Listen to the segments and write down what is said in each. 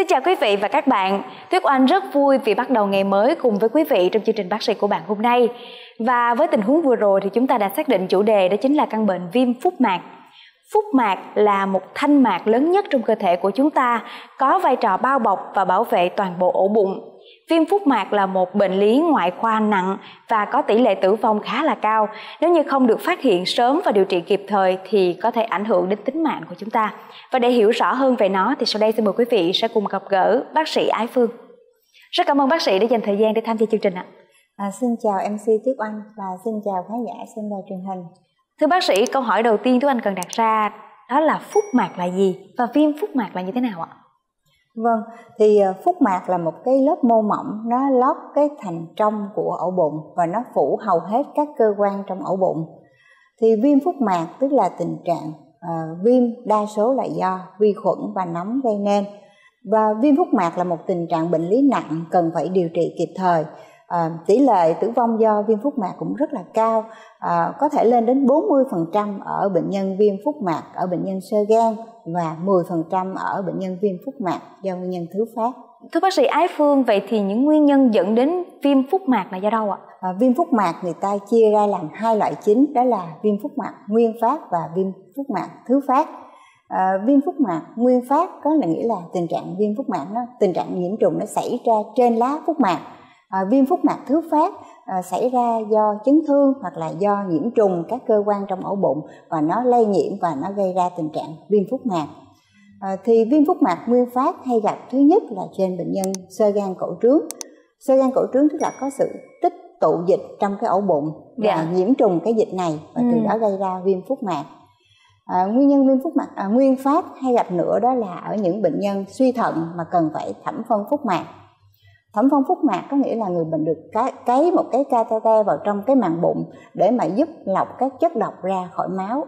chào quý vị và các bạn. Tuyết Oanh rất vui vì bắt đầu ngày mới cùng với quý vị trong chương trình Bác sĩ của bạn hôm nay. Và với tình huống vừa rồi thì chúng ta đã xác định chủ đề đó chính là căn bệnh viêm phúc mạc. Phúc mạc là một thanh mạc lớn nhất trong cơ thể của chúng ta, có vai trò bao bọc và bảo vệ toàn bộ ổ bụng. Viêm phúc mạc là một bệnh lý ngoại khoa nặng và có tỷ lệ tử vong khá là cao. Nếu như không được phát hiện sớm và điều trị kịp thời thì có thể ảnh hưởng đến tính mạng của chúng ta. Và để hiểu rõ hơn về nó thì sau đây xin mời quý vị sẽ cùng gặp gỡ bác sĩ Ái Phương. Rất cảm ơn bác sĩ đã dành thời gian để tham gia chương trình ạ. Xin chào MC Tuyết Oanh và xin chào khán giả xem đài truyền hình. Thưa bác sĩ, câu hỏi đầu tiên Tuyết Oanh cần đặt ra đó là phúc mạc là gì và viêm phúc mạc là như thế nào ạ? Vâng, thì phúc mạc là một cái lớp mô mỏng, nó lót cái thành trong của ổ bụng và nó phủ hầu hết các cơ quan trong ổ bụng. Thì viêm phúc mạc tức là tình trạng viêm đa số là do vi khuẩn và nóng gây nên. Và viêm phúc mạc là một tình trạng bệnh lý nặng cần phải điều trị kịp thời. Tỷ lệ tử vong do viêm phúc mạc cũng rất là cao, có thể lên đến 40% ở bệnh nhân viêm phúc mạc ở bệnh nhân xơ gan và 10% ở bệnh nhân viêm phúc mạc do nguyên nhân thứ phát. Thưa bác sĩ Ái Phương, vậy thì những nguyên nhân dẫn đến viêm phúc mạc là do đâu ạ? Viêm phúc mạc người ta chia ra làm hai loại chính, đó là viêm phúc mạc nguyên phát và viêm phúc mạc thứ phát. Viêm phúc mạc nguyên phát có nghĩa là tình trạng viêm phúc mạc tình trạng nhiễm trùng nó xảy ra trên lá phúc mạc. Viêm phúc mạc thứ phát xảy ra do chấn thương hoặc là do nhiễm trùng các cơ quan trong ổ bụng và nó lây nhiễm và nó gây ra tình trạng viêm phúc mạc. Thì viêm phúc mạc nguyên phát hay gặp thứ nhất là trên bệnh nhân xơ gan cổ trướng. Xơ gan cổ trướng tức là có sự tích tụ dịch trong cái ổ bụng và nhiễm trùng cái dịch này và từ đó gây ra viêm phúc mạc. Nguyên nhân viêm phúc mạc nguyên phát hay gặp nữa đó là ở những bệnh nhân suy thận mà cần phải thẩm phân phúc mạc. Thẩm phân phúc mạc có nghĩa là người bệnh được cấy một cái catheter vào trong cái màng bụng để mà giúp lọc các chất độc ra khỏi máu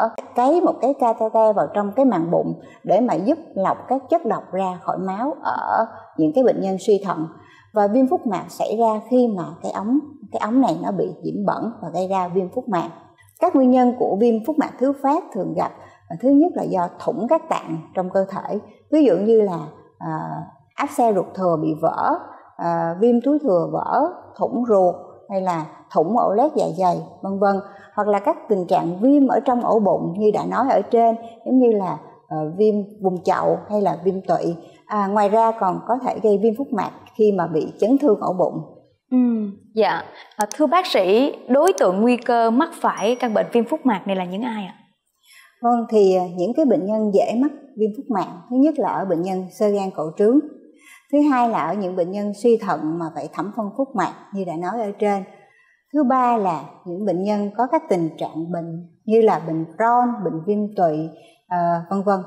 ở những cái bệnh nhân suy thận. Và viêm phúc mạc xảy ra khi mà cái ống này nó bị nhiễm bẩn và gây ra viêm phúc mạc. Các nguyên nhân của viêm phúc mạc thứ phát thường gặp thứ nhất là do thủng các tạng trong cơ thể, ví dụ như là áp xe ruột thừa bị vỡ, viêm túi thừa vỡ, thủng ruột hay là thủng ổ lét dạ dày vân vân, hoặc là các tình trạng viêm ở trong ổ bụng như đã nói ở trên, giống như là viêm vùng chậu hay là viêm tụy. Ngoài ra còn có thể gây viêm phúc mạc khi mà bị chấn thương ổ bụng. Dạ, thưa bác sĩ, đối tượng nguy cơ mắc phải căn bệnh viêm phúc mạc này là những ai ạ? Vâng, thì những cái bệnh nhân dễ mắc viêm phúc mạc thứ nhất là ở bệnh nhân xơ gan cổ trướng, thứ hai là ở những bệnh nhân suy thận mà phải thẩm phân phúc mạc như đã nói ở trên, thứ ba là những bệnh nhân có các tình trạng bệnh như là bệnh Crohn, bệnh viêm tụy vân vân.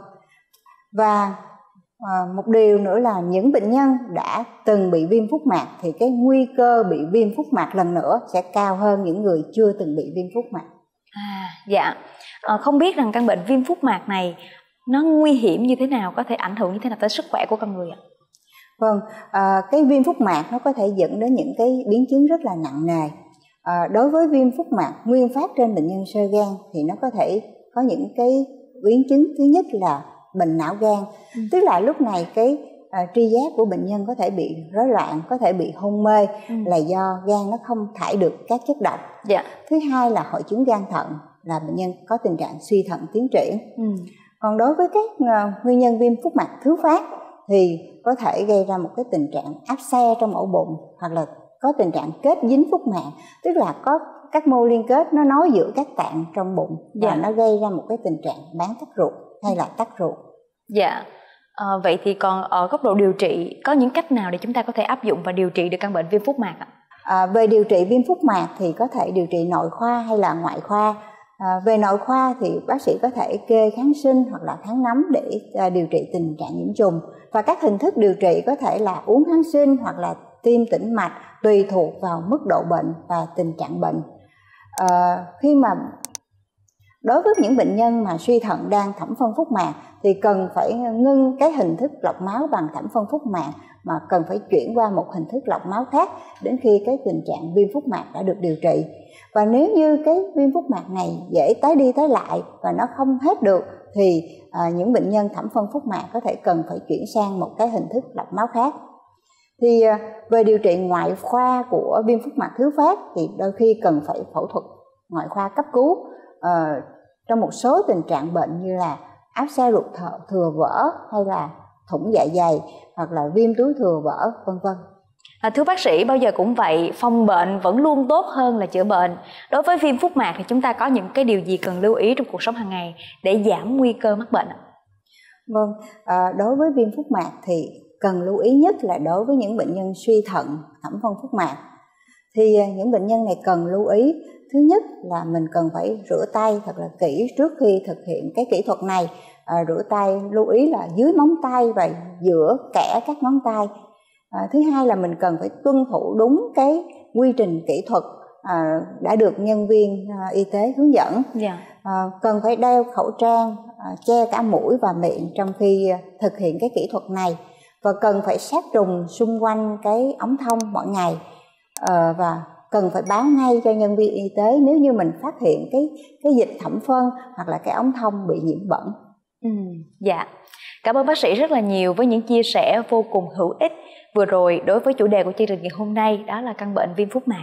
Và một điều nữa là những bệnh nhân đã từng bị viêm phúc mạc thì cái nguy cơ bị viêm phúc mạc lần nữa sẽ cao hơn những người chưa từng bị viêm phúc mạc. Dạ, không biết rằng căn bệnh viêm phúc mạc này nó nguy hiểm như thế nào, có thể ảnh hưởng như thế nào tới sức khỏe của con người ạ? Vâng, cái viêm phúc mạc nó có thể dẫn đến những cái biến chứng rất là nặng nề. Đối với viêm phúc mạc nguyên phát trên bệnh nhân xơ gan thì nó có thể có những cái biến chứng, thứ nhất là bệnh não gan, tức là lúc này cái tri giác của bệnh nhân có thể bị rối loạn, có thể bị hôn mê là do gan nó không thải được các chất độc. Thứ hai là hội chứng gan thận, là bệnh nhân có tình trạng suy thận tiến triển. Còn đối với các nguyên nhân viêm phúc mạc thứ phát thì có thể gây ra một cái tình trạng áp xe trong ổ bụng, hoặc là có tình trạng kết dính phúc mạc, tức là có các mô liên kết nó nối giữa các tạng trong bụng và nó gây ra một cái tình trạng bán tắc ruột hay là tắc ruột. Vậy thì còn ở góc độ điều trị có những cách nào để chúng ta có thể áp dụng và điều trị được căn bệnh viêm phúc mạc ạ? Về điều trị viêm phúc mạc thì có thể điều trị nội khoa hay là ngoại khoa. Về nội khoa thì bác sĩ có thể kê kháng sinh hoặc là kháng nấm để điều trị tình trạng nhiễm trùng, và các hình thức điều trị có thể là uống kháng sinh hoặc là tiêm tĩnh mạch, tùy thuộc vào mức độ bệnh và tình trạng bệnh. Khi mà đối với những bệnh nhân mà suy thận đang thẩm phân phúc mạc thì cần phải ngưng cái hình thức lọc máu bằng thẩm phân phúc mạc, mà cần phải chuyển qua một hình thức lọc máu khác đến khi cái tình trạng viêm phúc mạc đã được điều trị. Và nếu như cái viêm phúc mạc này dễ tái đi tái lại và nó không hết được thì những bệnh nhân thẩm phân phúc mạc có thể cần phải chuyển sang một cái hình thức lọc máu khác. Thì về điều trị ngoại khoa của viêm phúc mạc thứ phát thì đôi khi cần phải phẫu thuật ngoại khoa cấp cứu trong một số tình trạng bệnh như là áp xe ruột thừa vỡ hay là thủng dạ dày hoặc là viêm túi thừa vỡ, vân vân. Thưa bác sĩ, bao giờ cũng vậy, phòng bệnh vẫn luôn tốt hơn là chữa bệnh. Đối với viêm phúc mạc thì chúng ta có những cái điều gì cần lưu ý trong cuộc sống hàng ngày để giảm nguy cơ mắc bệnh ạ? Vâng, đối với viêm phúc mạc thì cần lưu ý nhất là đối với những bệnh nhân suy thận thẩm phân phúc mạc. Thì những bệnh nhân này cần lưu ý, thứ nhất là mình cần phải rửa tay thật là kỹ trước khi thực hiện cái kỹ thuật này. Rửa tay lưu ý là dưới móng tay và giữa kẽ các ngón tay. Thứ hai là mình cần phải tuân thủ đúng cái quy trình kỹ thuật đã được nhân viên y tế hướng dẫn. Cần phải đeo khẩu trang che cả mũi và miệng trong khi thực hiện cái kỹ thuật này, và cần phải sát trùng xung quanh cái ống thông mỗi ngày, và cần phải báo ngay cho nhân viên y tế nếu như mình phát hiện cái dịch thẩm phân hoặc là cái ống thông bị nhiễm bẩn. Dạ, cảm ơn bác sĩ rất là nhiều với những chia sẻ vô cùng hữu ích vừa rồi đối với chủ đề của chương trình ngày hôm nay, đó là căn bệnh viêm phúc mạc.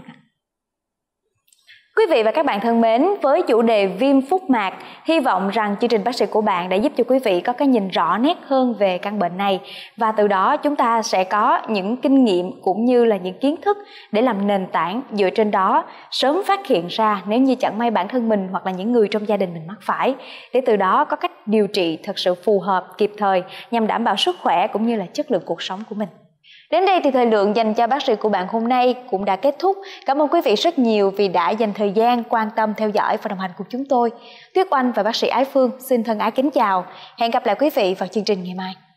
Quý vị và các bạn thân mến, với chủ đề viêm phúc mạc, hy vọng rằng chương trình bác sĩ của bạn đã giúp cho quý vị có cái nhìn rõ nét hơn về căn bệnh này, và từ đó chúng ta sẽ có những kinh nghiệm cũng như là những kiến thức để làm nền tảng, dựa trên đó sớm phát hiện ra nếu như chẳng may bản thân mình hoặc là những người trong gia đình mình mắc phải, để từ đó có cách điều trị thật sự phù hợp, kịp thời nhằm đảm bảo sức khỏe cũng như là chất lượng cuộc sống của mình. Đến đây thì thời lượng dành cho bác sĩ của bạn hôm nay cũng đã kết thúc. Cảm ơn quý vị rất nhiều vì đã dành thời gian quan tâm theo dõi và đồng hành cùng chúng tôi. Tuyết Oanh và bác sĩ Ái Phương xin thân ái kính chào. Hẹn gặp lại quý vị vào chương trình ngày mai.